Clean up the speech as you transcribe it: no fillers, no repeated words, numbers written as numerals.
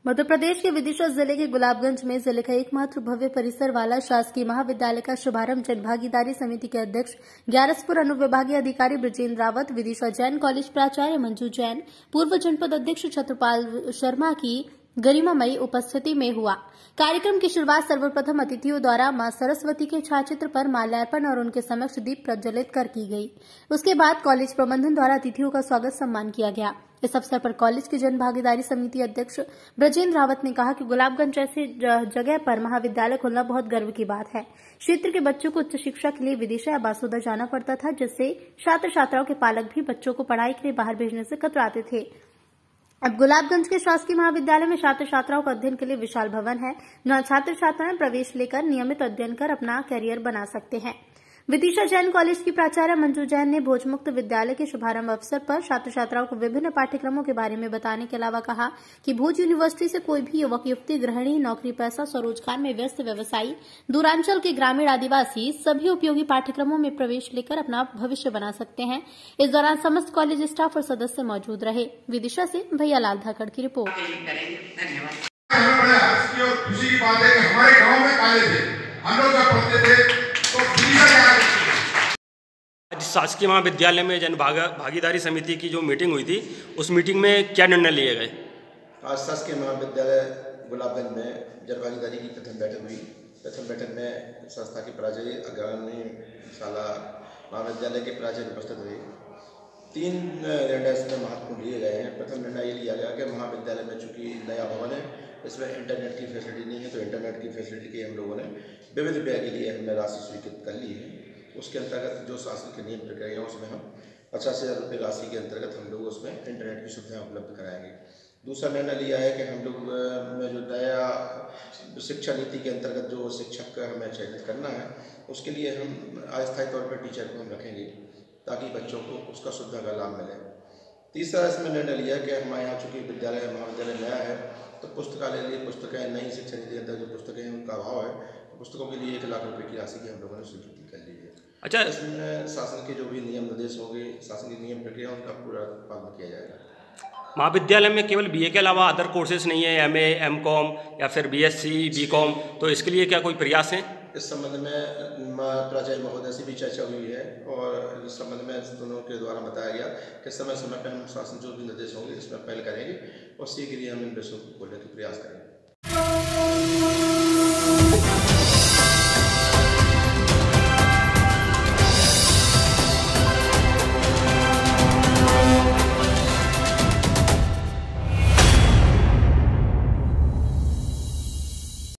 मध्य प्रदेश के विदिशा जिले के गुलाबगंज में जिले का एकमात्र भव्य परिसर वाला शासकीय महाविद्यालय का शुभारंभ जन भागीदारी समिति के अध्यक्ष ग्यारसपुर अनुविभागीय अधिकारी ब्रजेंद्र रावत, विदिशा जैन कॉलेज प्राचार्य मंजू जैन, पूर्व जनपद अध्यक्ष छत्रपाल शर्मा की गरिमामयी उपस्थिति में हुआ। कार्यक्रम की शुरुआत सर्वप्रथम अतिथियों द्वारा मां सरस्वती के छायाचित्र पर माल्यार्पण और उनके समक्ष दीप प्रज्वलित कर की गई। उसके बाद कॉलेज प्रबंधन द्वारा अतिथियों का स्वागत सम्मान किया गया। इस अवसर पर कॉलेज की जन भागीदारी समिति अध्यक्ष ब्रजेंद्र रावत ने कहा कि गुलाबगंज जैसी जगह पर महाविद्यालय खुलना बहुत गर्व की बात है। क्षेत्र के बच्चों को उच्च शिक्षा के लिए विदिशा या बासुदा जाना पड़ता था, जिससे छात्र छात्राओं के पालक भी बच्चों को पढ़ाई के लिए बाहर भेजने से कतराते थे। अब गुलाबगंज के शासकीय महाविद्यालय में छात्र छात्राओं का अध्ययन के लिए विशाल भवन है, जहां छात्र छात्राएं प्रवेश लेकर नियमित अध्ययन कर अपना कैरियर बना सकते हैं। विदिशा जैन कॉलेज की प्राचार्य मंजू जैन ने भोजमुक्त विद्यालय के शुभारंभ अवसर पर छात्र छात्राओं को विभिन्न पाठ्यक्रमों के बारे में बताने के अलावा कहा कि भोज यूनिवर्सिटी से कोई भी युवक युवती गृहिणी, नौकरी पेशा, स्वरोजगार में व्यस्त व्यवसायी, दूरांचल के ग्रामीण आदिवासी सभी उपयोगी पाठ्यक्रमों में प्रवेश लेकर अपना भविष्य बना सकते हैं। इस दौरान समस्त कॉलेज स्टाफ और सदस्य मौजूद रहे। विदिशा से भैया लाल धाकड़ की रिपोर्ट। खुशी की बात है कि हमारे गांव में कॉलेज है, हम लोग जब पढ़ते थे तो आज शासकीय महाविद्यालय में जन भागीदारी समिति की जो मीटिंग हुई थी, उस मीटिंग में क्या निर्णय लिए गए? आज शासकीय महाविद्यालय गुलाबगंज में जन भागीदारी की प्रथम बैठक हुई। प्रथम बैठक में संस्था के प्राचार्य, अग्रणी शाला महाविद्यालय के प्राचार्य उपस्थित हुए। 3 निर्णय इसमें महत्वपूर्ण लिए गए हैं। प्रथम निर्णय ये लिया गया कि महाविद्यालय में चूँकि नया भवन है, इसमें इंटरनेट की फैसिलिटी नहीं है, तो इंटरनेट की फैसिलिटी के हम लोगों ने विविध व्यय के लिए हमने राशि स्वीकृत कर ली है। उसके अंतर्गत जो शासन के नियम प्रक्रिया है उसमें हम 50,000 रुपये राशि के अंतर्गत हम लोग उसमें इंटरनेट की सुविधाएं उपलब्ध कराएंगे। दूसरा निर्णय लिया है कि हम लोग में जो नया शिक्षा नीति के अंतर्गत जो शिक्षक हमें चयनित करना है, उसके लिए हम अस्थायी तौर पर टीचर को हम रखेंगे ताकि बच्चों को उसका सुविधा का लाभ मिले। तीसरा इसमें निर्णय लिया कि हमारे यहाँ चूँकि विद्यालय महाविद्यालय नया है, तो पुस्तकालय के लिए पुस्तकें नई शिक्षा नीति के अंदर जो पुस्तकें हैं उनका अभाव है, तो पुस्तकों के लिए 1 लाख रुपये की राशि की हम लोगों ने स्वीकृति कर ली है। अच्छा, इसमें शासन के जो भी नियम निर्देश होंगे, शासन की नियम प्रक्रिया, उनका पूरा पालन किया जाएगा। महाविद्यालय में केवल बीए के अलावा अदर कोर्सेज नहीं है, एमए, एमकॉम या फिर बीएससी, बीकॉम, तो इसके लिए क्या कोई प्रयास है? इस संबंध में प्राचार्य महोदय से भी चर्चा हुई है और इस संबंध में दोनों के द्वारा बताया गया कि समय समय पर हम शासन जो भी निर्देश होंगे इसमें पहल करेंगे और शीघ्र ही हम इन विषयों को खोलने का प्रयास करेंगे।